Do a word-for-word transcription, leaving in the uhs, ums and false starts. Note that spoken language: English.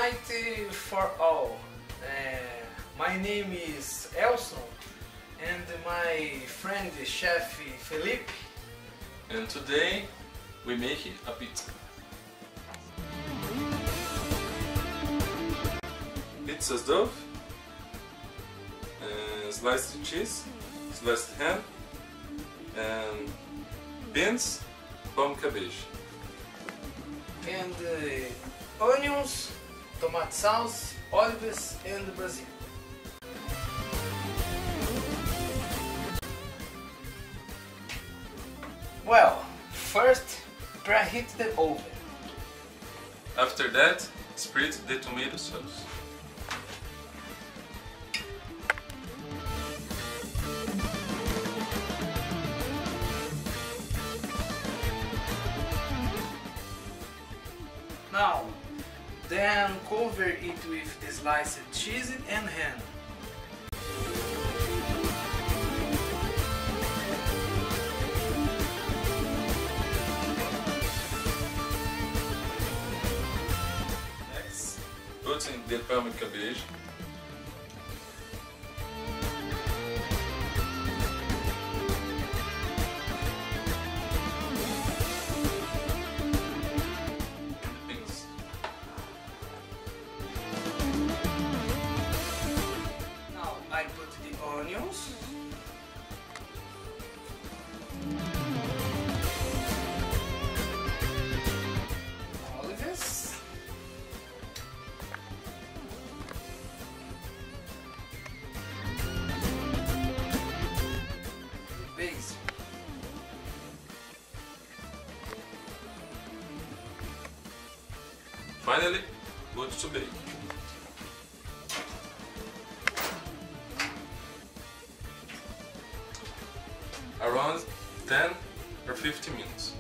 night for all. Uh, my name is Helson and my friend chef Felipe. And today we make a pizza. Pizza dough, uh, sliced cheese, sliced ham, and beans, palm cabbage. And uh, onions, tomato sauce, olives and basil. Well, first preheat the oven. After that, spread the tomato sauce. Now, then cover it with the sliced cheese and ham. Next, put in the palm cabbage. I put the onions, olives, basil. Finally, put to bake. Around ten or fifteen minutes.